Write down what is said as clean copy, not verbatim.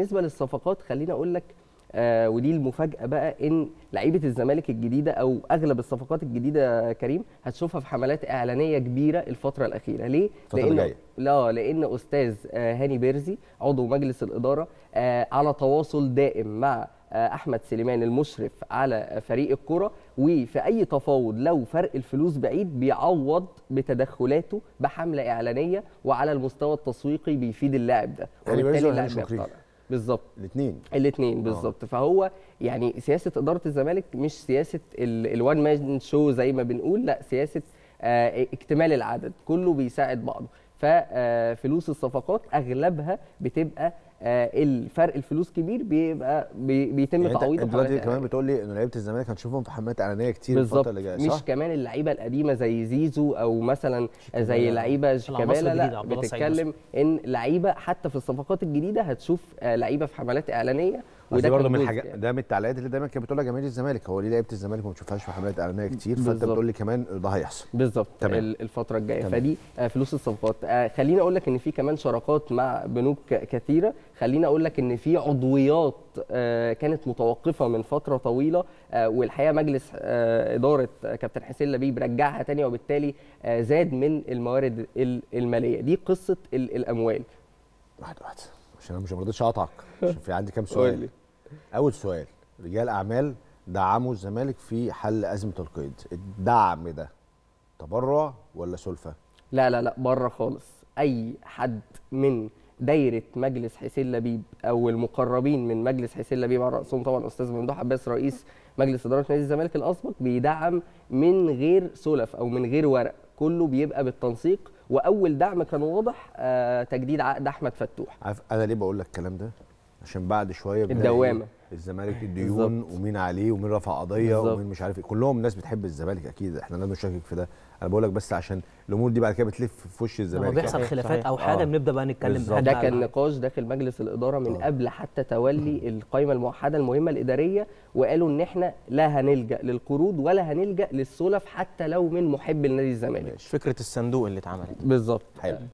بالنسبه للصفقات خليني اقول لك ودي المفاجاه بقى، ان لعيبه الزمالك الجديده او اغلب الصفقات الجديده كريم هتشوفها في حملات اعلانيه كبيره الفتره الاخيره. ليه؟ لان استاذ هاني بيرزي عضو مجلس الاداره على تواصل دائم مع احمد سليمان المشرف على فريق الكره، وفي اي تفاوض لو فرق الفلوس بعيد بيعوض بتدخلاته بحمله اعلانيه، وعلى المستوى التسويقي بيفيد اللاعب ده، وبالتالي اللاعب بيقتنع. بالظبط، الاثنين بالظبط. فهو يعني سياسه اداره الزمالك مش سياسه الوان مان شو زي ما بنقول، لا، سياسه اكتمال العدد، كله بيساعد بعضه. ففلوس الصفقات اغلبها بتبقى الفرق الفلوس كبير، بيتم يعني تعويضه. انت دلوقتي كمان بتقول لي ان لعيبه الزمالك هنشوفهم في حملات اعلانيه كتير الفتره اللي جايه، صح؟ مش كمان اللعيبه القديمه زي زيزو او مثلا زي لعيبه شيكابالا، لا، بتتكلم ان لعيبه حتى في الصفقات الجديده هتشوف لعيبه في حملات اعلانيه. وده برضه من الحاجات، ده من التعليقات اللي دايما كانت بتقولها جماهير الزمالك، هو ليه لعيبه الزمالك ما بتشوفهاش في حملات اعلانيه كتير؟ فانت بتقول لي كمان ده هيحصل بالظبط الفتره الجايه. فدي فلوس الصفقات. خليني اقول لك ان في كمان شراكات مع بنوك كثيره. خليني اقول لك ان في عضويات كانت متوقفه من فتره طويله، والحقيقه مجلس اداره كابتن حسين لبيب رجعها تاني، وبالتالي زاد من الموارد الماليه. دي قصه الاموال. واحده عشان انا مش مرضيتش اقطعك، عشان في عندي كام سؤال. اول سؤال، رجال اعمال دعموا الزمالك في حل ازمه القيد، الدعم ده تبرع ولا سلفه؟ لا بره خالص. اي حد من دايره مجلس حسين لبيب او المقربين من مجلس حسين لبيب، على راسهم طبعا استاذ ممدوح عباس رئيس مجلس اداره نادي الزمالك الاسبق، بيدعم من غير سلف او من غير ورق، كله بيبقى بالتنسيق. واول دعم كان واضح تجديد عقد احمد فتوح. عارف انا ليه بقول لك الكلام ده؟ عشان بعد شويه الدوامه الزمالك الديون ومين عليه ومين رفع قضيه ومين مش عارف ايه، كلهم ناس بتحب الزمالك اكيد، احنا لازم نشكك في ده. انا بقول لك بس عشان الامور دي بعد كده بتلف في وش الزمالك، لما بيحصل خلافات او حاجه بنبدا بقى نتكلم. ده كان نقاش داخل مجلس الاداره من قبل حتى تولي القائمه الموحده المهمه الاداريه، وقالوا ان احنا لا هنلجا للقروض ولا هنلجا للسلف حتى لو من محب النادي الزمالك. فكره الصندوق اللي اتعملت بالظبط. حلو.